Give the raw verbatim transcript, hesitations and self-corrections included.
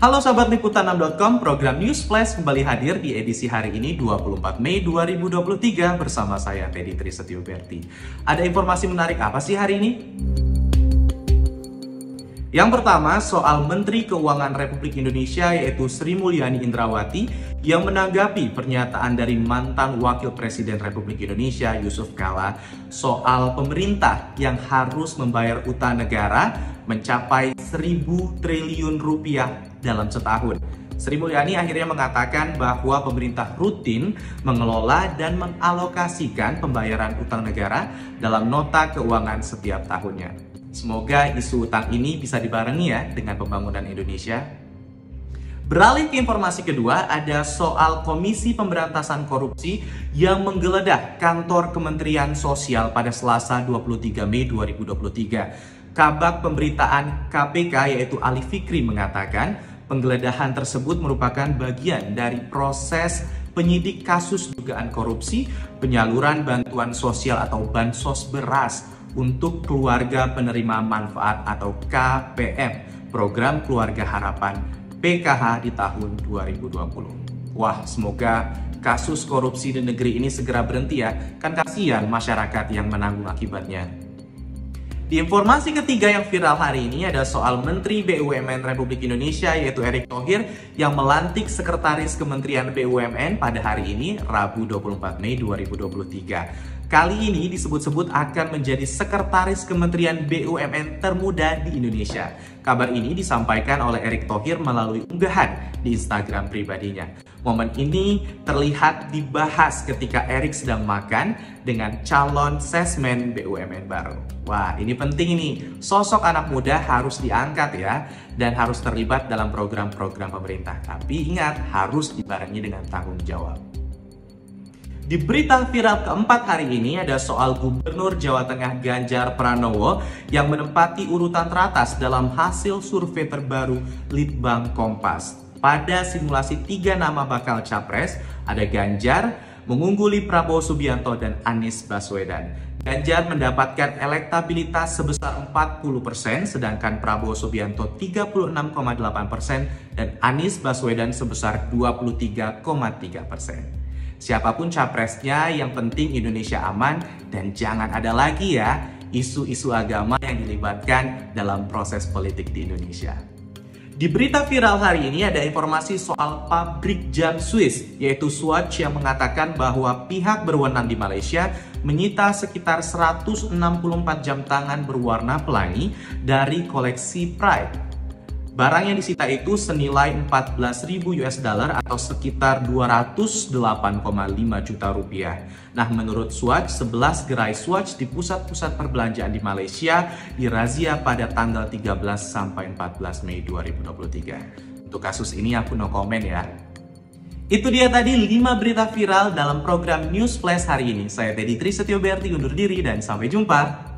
Halo sahabat liputan enam titik com, program News Flash kembali hadir di edisi hari ini dua puluh empat Mei dua ribu dua puluh tiga bersama saya Teddy Trisetyoberti. Ada informasi menarik apa sih hari ini? Yang pertama, soal Menteri Keuangan Republik Indonesia yaitu Sri Mulyani Indrawati yang menanggapi pernyataan dari mantan Wakil Presiden Republik Indonesia Yusuf Kala soal pemerintah yang harus membayar utang negara mencapai seribu triliun rupiah dalam setahun. Sri Mulyani akhirnya mengatakan bahwa pemerintah rutin mengelola dan mengalokasikan pembayaran utang negara dalam nota keuangan setiap tahunnya. Semoga isu utang ini bisa dibarengi ya dengan pembangunan Indonesia. Beralih ke informasi kedua, ada soal Komisi Pemberantasan Korupsi yang menggeledah kantor Kementerian Sosial pada Selasa dua puluh tiga Mei dua ribu dua puluh tiga. Kabag Pemberitaan K P K yaitu Ali Fikri mengatakan penggeledahan tersebut merupakan bagian dari proses penyidik kasus dugaan korupsi penyaluran bantuan sosial atau bansos beras untuk keluarga penerima manfaat atau K P M, Program Keluarga Harapan P K H di tahun dua ribu dua puluh. Wah, semoga kasus korupsi di negeri ini segera berhenti ya, kan kasihan masyarakat yang menanggung akibatnya. Di informasi ketiga yang viral hari ini ada soal Menteri B U M N Republik Indonesia yaitu Erick Thohir yang melantik Sekretaris Kementerian B U M N pada hari ini, Rabu dua puluh empat Mei dua ribu dua puluh tiga. Kali ini disebut-sebut akan menjadi Sekretaris Kementerian B U M N termuda di Indonesia. Kabar ini disampaikan oleh Erick Thohir melalui unggahan di Instagram pribadinya. Momen ini terlihat dibahas ketika Erick sedang makan dengan calon sesmen B U M N baru. Wah, ini penting nih. Sosok anak muda harus diangkat ya, dan harus terlibat dalam program-program pemerintah. Tapi ingat, harus dibarengi dengan tanggung jawab. Di berita viral keempat hari ini ada soal Gubernur Jawa Tengah Ganjar Pranowo yang menempati urutan teratas dalam hasil survei terbaru Litbang Kompas. Pada simulasi tiga nama bakal capres, ada Ganjar mengungguli Prabowo Subianto dan Anies Baswedan. Ganjar mendapatkan elektabilitas sebesar empat puluh persen, sedangkan Prabowo Subianto tiga puluh enam koma delapan persen dan Anies Baswedan sebesar dua puluh tiga koma tiga persen. Siapapun capresnya, yang penting Indonesia aman dan jangan ada lagi ya isu-isu agama yang dilibatkan dalam proses politik di Indonesia. Di berita viral hari ini ada informasi soal pabrik jam Swiss yaitu Swatch yang mengatakan bahwa pihak berwenang di Malaysia menyita sekitar seratus enam puluh empat jam tangan berwarna pelangi dari koleksi Pride. Barang yang disita itu senilai empat belas ribu U S dollar atau sekitar dua ratus delapan koma lima juta rupiah. Nah, menurut Swatch, sebelas gerai Swatch di pusat-pusat perbelanjaan di Malaysia dirazia pada tanggal tiga belas sampai empat belas Mei dua ribu dua puluh tiga. Untuk kasus ini aku no komen ya. Itu dia tadi lima berita viral dalam program News Flash hari ini. Saya Teddy Trisetyoberti undur diri dan sampai jumpa.